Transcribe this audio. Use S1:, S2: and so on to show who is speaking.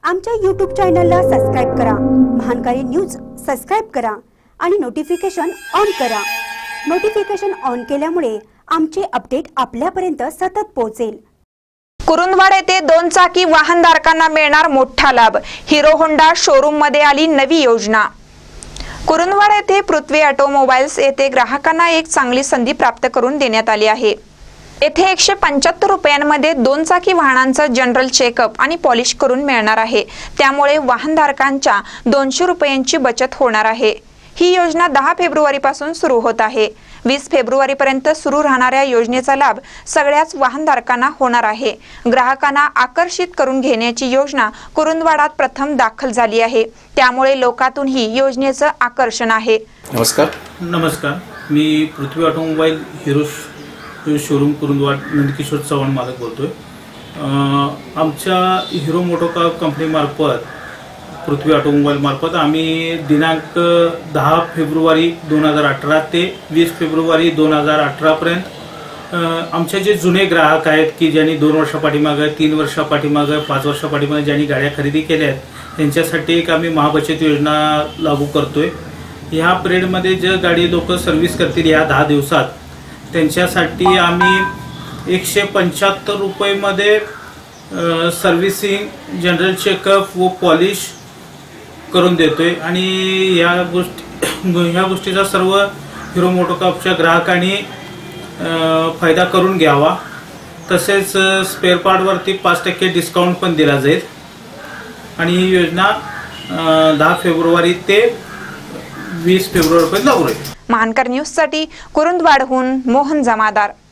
S1: आमच्या YouTube चॅनलला subscribe करा, महानकारी न्यूज सबस्क्राइब करा आणि नोटिफिकेशन ऑन करा। नोटिफिकेशन ऑन केल्यामुळे आमचे अपडेट आपल्यापर्यंत सतत पोहोचेल।
S2: कुरुंदवाड येथे 2 चाकी वाहनधारकांना मिळणार मोठा लाभ। हिरो होंडा शोरूम मध्ये आली नवी योजना। कुरुंदवाड येथे पृथ्वी ऑटोमोबाईल्स येथे ग्राहकांना एक चांगली संधी प्राप्त करून देण्यात आली आहे। येथे 175 रुपयांमध्ये 2 चाकी वाहनांचा जनरल चेकअप आणि पॉलिश करून मिळणार आहे। त्यामुळे वाहनधारकांच्या 200 रुपयांची बचत होणार आहे। ही योजना 10 फेब्रुवारी पासून सुरू होत आहे। 20 फेब्रुवारी पर्यंत सुरू राहणाऱ्या योजनेचा लाभ सगळ्याच वाहनधारकांना होणार आहे। ग्राहकांना आकर्षित करून घेण्याची योजना कुरुंदवाडात प्रथम दाखल झाली आहे। त्यामुळे लोकांतून ही योजनेचं आकर्षण आहे।
S3: नमस्कार, मी पृथ्वी ऑटोमोबाईल हिरो शोरूम कुरुंदवाड नंदकिशोर चव्हाण मालक बोलतोय। आमच्या हिरो मोटोकार कंपनी मार्फत पृथ्वी ऑटोमोबाईल मार्फत आम्ही दिनांक 10 फेब्रुवारी 2018 ते 20 फेब्रुवारी 2018 पर्यंत आमचे जे जुने ग्राहक आहेत की ज्यांनी 2 वर्षापाठीमागे, 3 वर्षापाठीमागे, 5 वर्षापाठीमागे ज्यांनी गाड्या खरेदी केल्या आहेत त्यांच्यासाठी एक आम्ही महाबचत योजना लागू करतोय। ह्या पिरियडमध्ये जे गाडी लोक सर्व्हिस करतील या 10 दिवसात त्यांच्यासाठी आम्ही 175 रुपयेमध्ये सर्व्हिसिंग, जनरल चेकअप व पॉलिश करून देतोय। आणि ह्या गोष्टीचा सर्व हिरो मोटोकॉर्पच्या ग्राहकांनी फायदा करून घ्यावा। तसेच स्पेअर पार्टवरती 5% डिस्काउंट पण दिला जाईल। आणि ही योजना 10 फेब्रुवारी ते 20 फेब्रुवारी पर्यंत लागू राहील।
S2: महानकर न्यूज साठी कुरुंदवाडहून मोहन जमादार।